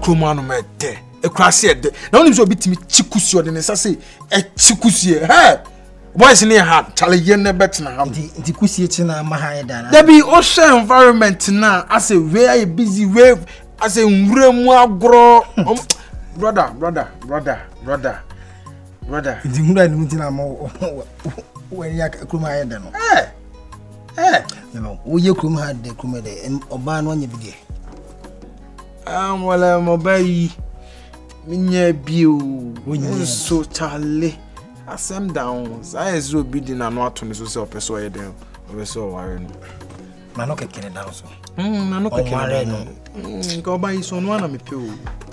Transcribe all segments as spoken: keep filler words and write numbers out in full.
kroma no mete e krase de na onim so bitimi chikusi ode ne sase e chikusi he boys ne ha chale ye ne bet na ha nti kusi chi na ma ha da na there be ocean environment na as a very busy wave as a nwremu agro brother brother brother brother brother nti nwura ni nti na mo when ya kroma ha da no eh eh no wo ye kroma ha de kroma de oba no anya bidie am wala mo bayi minya bio so chale asem down say zo bi di na no ato ne so se opeso ye den opeso ware no na no kekere down so mm na no kekere no nka oba yi so no na me pe o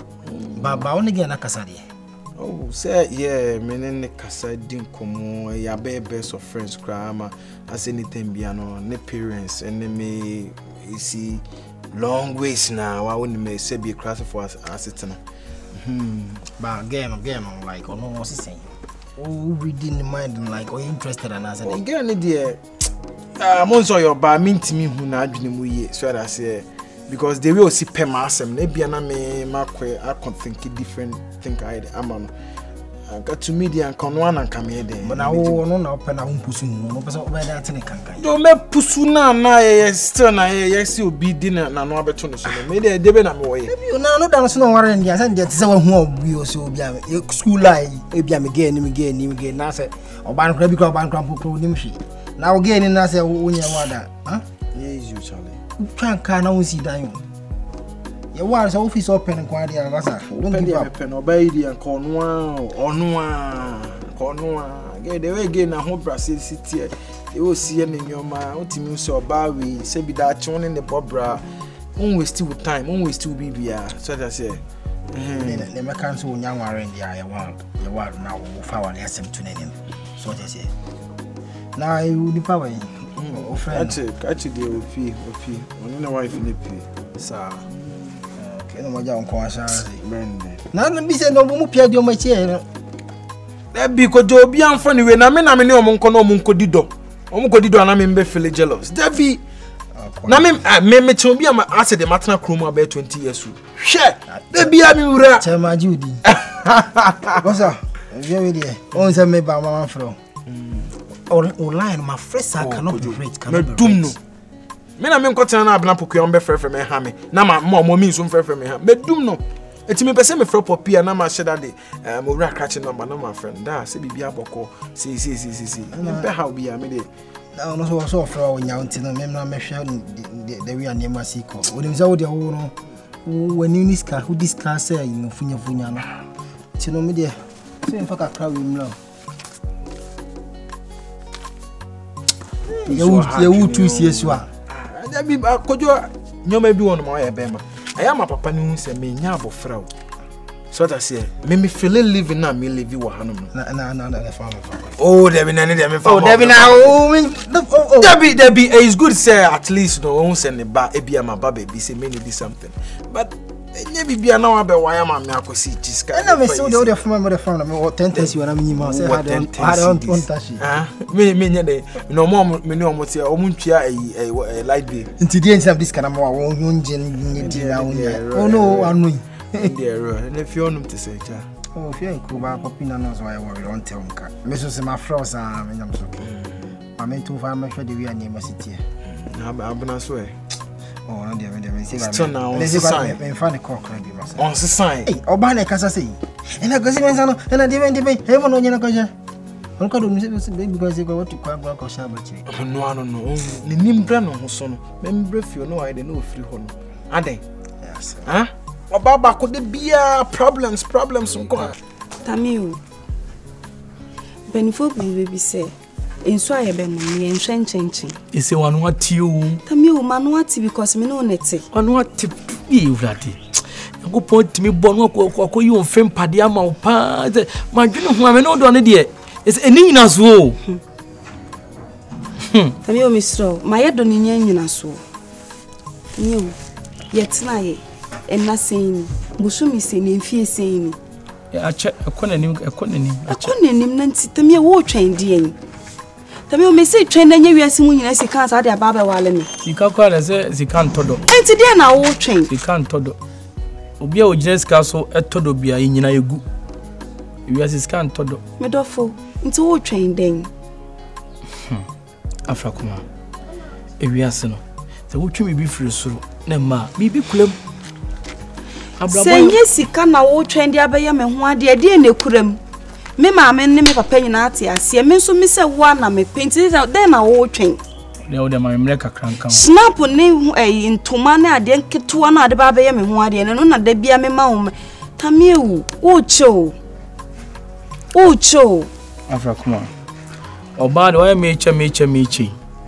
baba woni ge na kasa de oh say yeah menene kasa din komo ya be best of friends krama as anything bia no ne parents and me see long ways now I wouldn't me say be class for us asitna hmm but again again like ono no say oh reading the mind like or interested and as again there ah mo so your ba mintimi hu na adwene mu ye so that say because they will see per masem na bia na me makwe I can think different think I am on got to media and can one and come here then but now no na open na humpusu no person over that thing kankan do me pusu na na still na yes you be dinner na no abeto no so me dey dey na me wo ye you na no dan so no ware ndia say dey say wa hu obi o so obi a school lie e bia me ge ni me ge ni me ge na say oba nkra bi kra oba nkra pokro ni mhwi na wo ge ni na say wonye wada ha yes you chale kankan na won si dan yo ye war so office open kwa dia basa don't give up no ba idi an kono a ono a kono a ge de we ge na ho Brazil city e o sie ne nyoma otimi so ba we se bi da chone ne bobra on waste with time on waste will be bia so that say ne ne me kan so nya nware ndia ye war ye war na wo fa wa le asem to nenim so that say na you di power o friend actually o fi o fi oni na wife ni pi sa eno moja onko ashazi bende na na bi se no mu pia di o ma chie no e bi ko jo bi anfo ni we na me na me ni o mo nko no mo nko dido o mo nko dido na me mbe feel jealous da bi na me me me che obi ama ase de matna kromo about twenty years hwe da bi a mi wura chema judi bossa vie we die on se me ba mama fro online my friends cannot be rich cannot be rich me na me nkotena na abna pokua mbe frefre me ha me na ma mo mo mi nso frefre me ha medum no eti me pese me frɛ popia na ma hyeda de mo wura krache number na ma friend da se bibia bɔkɔ si si si si si mbe ha obi a me de na no so so frɛ wo nya ntino me na me hwɛ de wi anema siko onim za wo de wo no wani ni ska who discuss say you funya funya no tino me de se mfa kakra wi mla ye wo ye wo tu sie so a da bi kojo nyoma bi won ma ya bema aya ma papa ni hu se me nya abofra o so that say me me feel living na me live wo hanum na na na na fa fa oh there be na ne there me fa oh there be na oh there be there be is good say at least no won send ba e bia ma baba bi say me need something but nya bibia na wa be wa ya ma me akosi jiska na me so de o from me from me ten tens you na me nyima say had on on tashi ah me me nya de no mo me ni o mo tie o mo ntwia ai light bill nti die nsam this kana mo won yonje nyi di na won oh no anu there and if you want to say ja oh if you ko ba papi na no so I worry on tell nka me so se ma frost ah me nyam so ke ma me to fa ma hwe de wi anema city na abuna so e oh no dey me dey me say so now on sign me fa ne cock na bi ma say on sign eh oba na kasa say ena gosi me say no ena dey me dey me he no nyina ko je on ka do me say because they go what to kwa gwa ko sha ba chi no ano no ni nimbra no ho so no me mbra fi no ai de no free ho no aden yes ah oba ba ko de bia problems problems nko Tamiu benifo bi bi say enso ayebe no me enhwe nchenchin ese wanu ati o Tamiu manu ati because me no nete wanu ati bi urade go point me bo no ko yi on fem pade ama o pa ma dwene ho ame no do ne de ese eni nyina so Tamiu misro ma yedo ni nyina so Tamiu yetina ye enna sen busumi sen enfie sen ya ache ekonanim ekonanim ache ekonanim nanti Tamiu wo twen de en Tamiu me say twen na nya wiase mu nyina sika sa de ababa wale me sika kwa le se sika ntodo enti de na wo twen sika ntodo obi a ogina sika so etodo bia nyina yegu wi asika ntodo medofo nti wo twɛn den afrakoma ewi ase no se wo twimi bi firi soro na ma bibi kulam abrabo senye sika na wo twɛn de abɛyɛ me ho ade ade ne kuram me maame ne me papa nyina ate ase me nso me se wo na me penti den na wo twɛn de wo de ma memre kakranka snap ne eh ntoma na ade nketewa na ade ba abɛyɛ me ho ade ne no na da bia me ma wo tamiewu wo cho wo cho afrakoma oba de wo me echa me echa me echi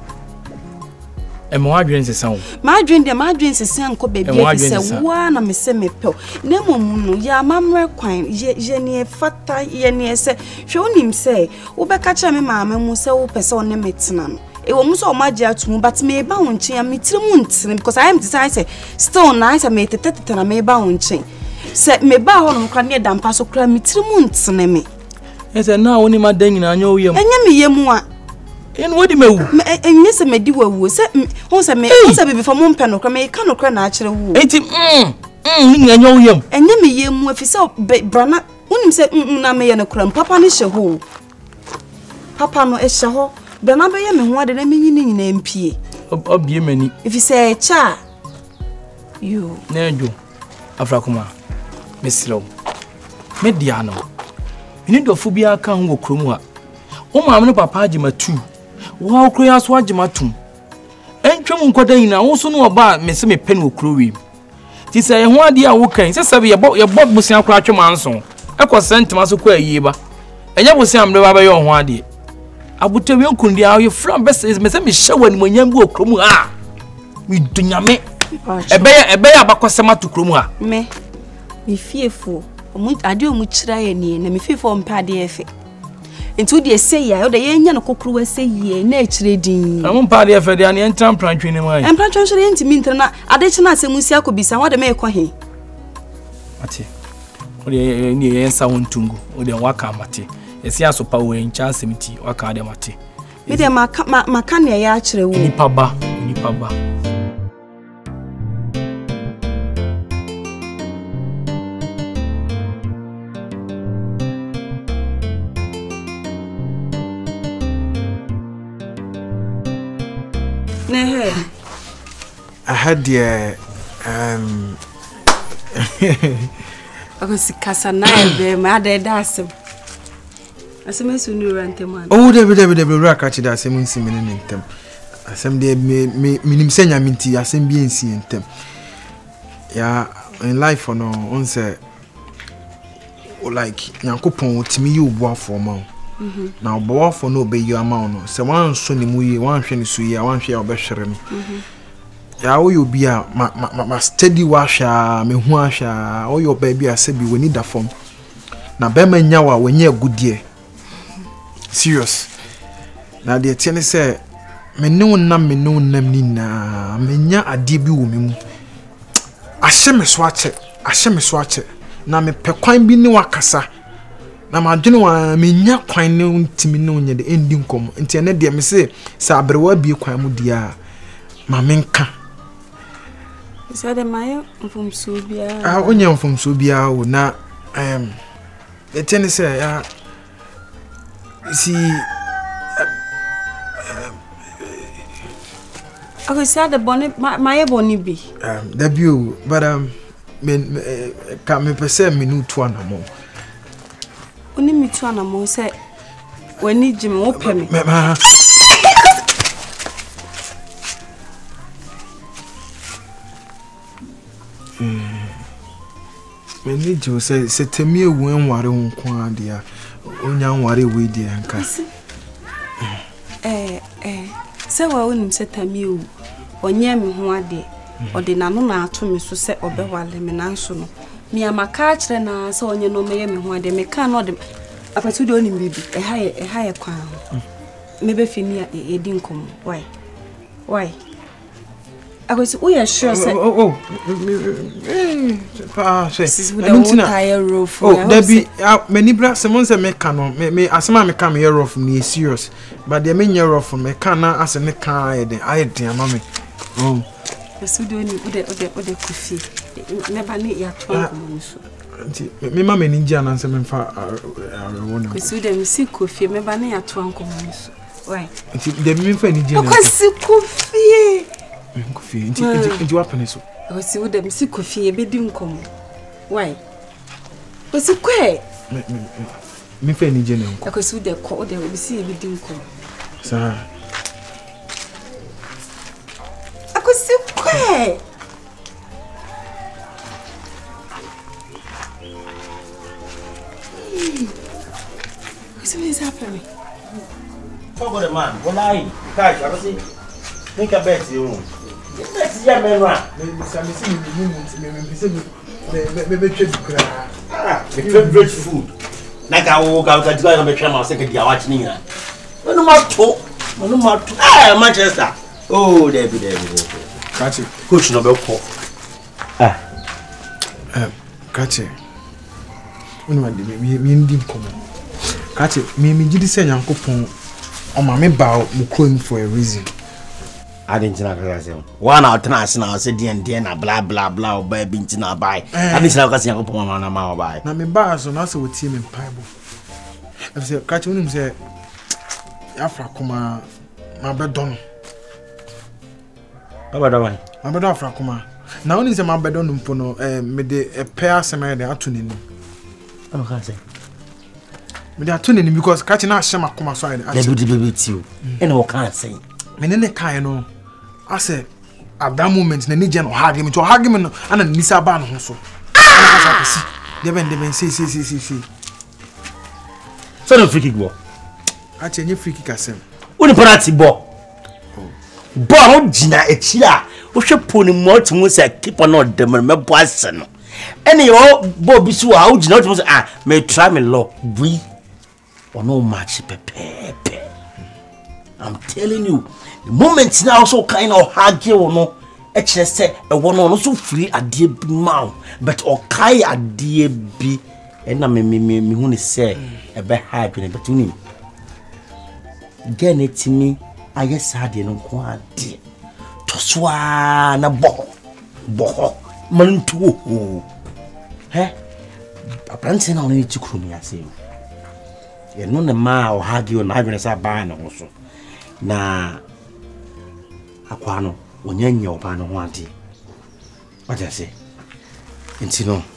e mo adwen sesa wo ma adwen de ma adwen sesa nko bebi e se wo na me se me pe na mom no ya mamre kwan je ne fata ye ne se hwe onim se wo be ka kya me maame mu se wo pese one metena no e wo mu so ma gya tum but me ba wo nchen ya metire mu ntene because I am decide say still nice me tetetete na me ba wo nchen se me ba ho no kwa ne dampa so kra metire mu ntene me ese na woni ma dan nyina anyo yem enya me yemu a en wodi mewu enye se medi wawu se ho se me ho se bibi fa mo mpe no kra me ka no kra na akere wu enti mm mm ni anyo yem enye me yemu afise brana unim se na me ye no kra papa ne hye ho papa no e hye ho brana be ye me ho ade na me nyini nyina mpie obie mani ifise cha yo na jo afrakoma meslo mediano ini dofo bia ka ho kromu ha o maame no papa agima tu wo okro ya so agima tum entwem nkoda yina wo so no oba me se me pen okro wi ti se ye ho ade a wo kan se se ye bo ye bo busia kro atwe manso e ko sentima so ko ayi ba enya busia amde ba ba ye ho ade abutewe nkundi a ye from best me se me hyewa ni monyam bi okro mu ha mi dunyame ebe ye ebe ye abakosema to kro mu ha me mi fiefo omu ade omu kira ye ni na mi fiefo mpa ade efe nti de say ya o de yenya no kokuru wa say ye na akire din am mpa de efe de an entram prantwe ni mai em prantwe so enti mi ntina ade kina asemusi akobisa wa de me ko he ati o de ni ye nsa wontungu o de waka mate esi asopa wo encha asemti waka de mate me de maka maka ne ya akire wo ni paba ni paba I had the um I was Casana be mother dasem. Asem sunu rante man. Oh de de de de ra ka chi da asem nsi me ne ntem. Asem de me minim senya minti asem bi nsi ntem. Ya in life no on say like Yankopon otimi yi obuafo ma. Mhm. Na obuafo no be yi ama no. Se wan so ni mu yi, wan hwe ni so yi, wan hwe obehwere no. Mhm. Ya wo yo bia ma ma ma steady wa hwa me hu ahwa wo yo ba bia se bi woni da fom na be ma nya wa wonye agudie serious na de tiene se me ne wonnam me ne wonnam ni na me nya ade bi wo me mu ahye me so ache ahye me so ache na me pe kwan bi ni wakasa na ma dwene wa me nya kwan ne ntimi ne onye de endi nkom nti ene de me se sa abrewa bi kwan mu dia ma menka so de mayo mfum subia ah onye mfum subia o na em etene se ya si ako si ade boni maye boni bi um da bio but um men ka me pese minutu anamo oni mitu anamo se wani jimi wo pemi Meni jo se se temi ewu enware nko ade a onya nware we di anka eh eh se wa onim se temi ewu onye me ho ade ode na no na ato me so se obewale me nanso no mi amaka kire na se onye no me ye me ho ade me ka no de apatu de onim bibi eh ha eh ha ye kwan me be fini a edi nkom why why I was we are sure say oh oh eh pa say tire roof oh there be many bra someone say me can no me me asema me can me roof me serious but there me roof me can na ase ne kan aye den aye den ama me oh Esudo ni ode ode ode kufi. Never need ya twa so. Nti me ma me ninja na nse me fa awona. Esudo mi si kufi me ba ne ya twa nkomo so. Why? Nti de me fa ninja na. Kwasi kufi. Kufi. Nti nti wapene so. Esudo mi si kufi e be di nkomo. Why? Kwasi kwe. Me me me fa ninja na nko. Esudo ko ode obi si e be di nkomo. Sa. Kwasi kwe. What is happening? Talk about the man. Well, I catch. I see. Think about you. Let's hear me run. Me say me see me me me me say me me me trade kra. Ah, me trade rich food. Like I walk out and go and be try my second day watching here. No matter. No matter. Ah, Manchester. Oh, there be there be. Catch it. Coach no be call. Ah. Eh, catch it. Unu ade me me ndi komo. Catch it. Me me gidi say Nyankopon o ma me ba mo krom for a reason. I didn't know say one out na say na say den den na blah blah blah oba bi ntina buy. I didn't know say Nyankopon ma na ma buy. Na me ba so na say we tie me Bible. I say catch unu say Afra kuma ma be don. Baba da why? Ma be don Afra kuma. Na unu say ma be don mpo no eh me de e pair asema de ato nenu. I don't say. Me de ato nenu because catch na ashema kuma so I de. Baby baby too. And what can say? Me ne ne kan no. I say at that moment na ni je no hag me to hag me no ana ni sa ba no ho so. Ah! De ben de ben see see see see see. So no free kick ball. A chenye free kick asem. Uni penalty ball. Ball ho gina echi a wo hwe poni mo tun say keeper no dem me boase no. Ene yo ball bi so a wo gina tun say ah me try me law we ono match pepepe. I'm telling you, the moment now so kind of hard you no, actually say a one on so free a dear be mouth, but or kai a dear be, and I me me me me who say a bit happy, but you need get it to me. I guess I didn't quite dear to swan a bo bo man too. Eh, a plantain only to crummy, I say. You know the ma or hug you and I going to buy also. Na akwano onyenye oba no ho ade what I say nti no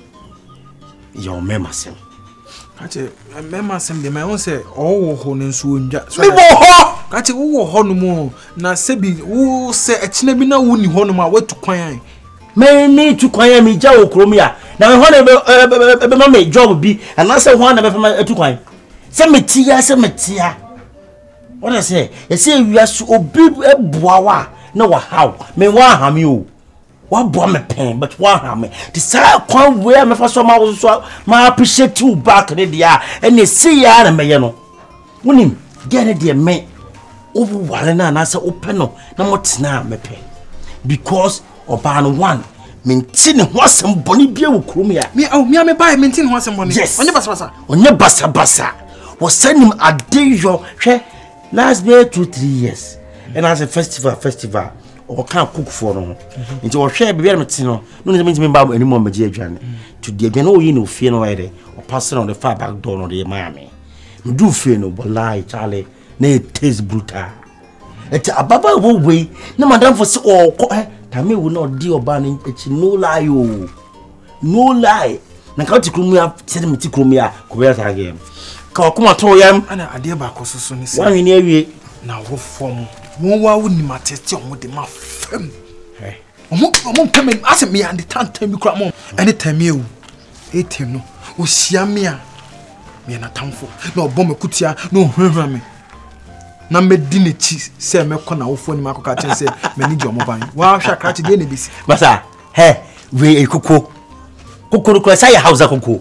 your memasem kache memasem de my own say owo ho ne nso onja so ho kache wo ho no mu na sebi wo se ekina bi na wo ni ho no ma watu kwan an me ni tu kwan mi ja wo kromi a na me ho na be ma me job bi and say ho na be fa atu kwan se metia se metia. What I say? You say we are so big a boawa. No, how? Me wa ham you. What boy me pain, but one ham. The side come where me for some hours so my appreciate you back in the air and they see ya and me, you know. When him get it, dear me. Over one and I say open no, no more tina me pay. Because Oban one, maintain what some bonny beer will come here. Me, oh, me, I may buy maintain what some money. Yes, on your bassa, on your bassa bassa. Was send him a day your share. Last year two three years and as a festival festival or can't cook for no into or share baby no no means me bab anymore me adwane to the again oh you know fear no way or passing on the far back door no the Miami me do fear no but lie Charlie na it taste brutal et ababa wo way na madam for say oh time we not di oban echi no lie oh no lie na ka tikromu ya tell me tikromu ya ko be ta game ka kuma to yam ana ade ba ko soso ni se wan ni awie na wo fom wo wa wo ni matete o de ma fam eh omo omo pem ase me and tantan bi kura mo anytime e o etem no o sia me a me na tamfo na obo me kutia na o hwehwa me na me di ne chi se me ko na wo fo ni ma ko ka chen se me ni je omo ban wa hwa kra chi de ne bisi basa he we ekoko kokoro ko sai house akoko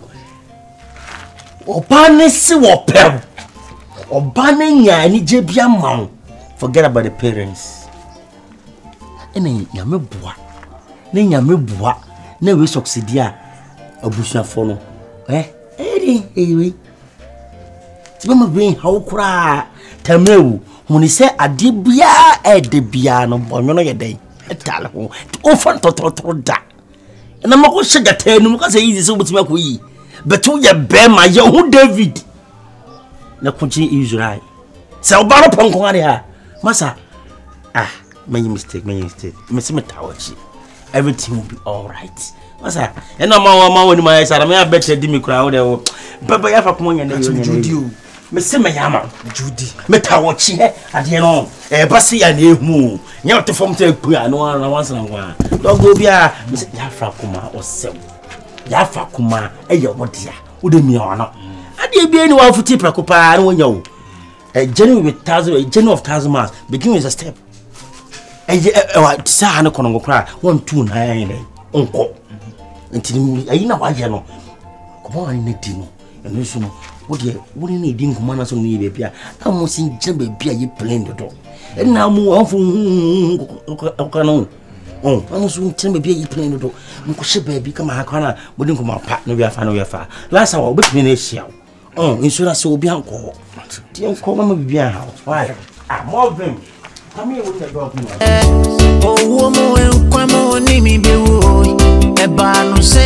Obane si wo pe. Obane nya ni je bia ma. Forget about the parents. Ene nyame boa. Ne nyame boa. Na we succeed a abusuafo no. Eh? Eri ewe. Tiba ma bring how kura tamewu. Huni se ade bia e de bia no bonyo no ye den. etale ho o fan tototoro da na mako shiga tanu maka say easy so butima ko yi beto ye be ma ye hu David na kunchi Israel say obaro ponko ade ha masa ah many mistake many mistake me se metawachi everything will be all right masa ena ma ma woni ma sara me abete di mi kura wo de wo baba ya fa ko nya na yo me se me yama Judy metawachi he ade no e basi ya na ehu nya to fom te ku anu na wansa na kwa dogo bia me se ya fa kuma osew ya fa kuma e ye wodia wo de mi ono ade bia ni wa futi prako pa na wonya wo a journey with thousand a journey of thousand miles begin with a step and eh sa na kono kra one two nine dey onko ntini ayi na waje no ko ba ni di no eno so no wo de wo ni di nkoma na so ni be bia amu sin je be bia yi plan do na mu anfu ko no oh amu so tin be bia yi plan do nko she ba bi kama ha kana wo di nkoma pa no bia fa no bia fa last hour obetumi na ehia oh insurance obi anko ti enko ma bia ha why ah more them come here with the dog oh wo mo en kwa mo ni mi bi wo e ba no se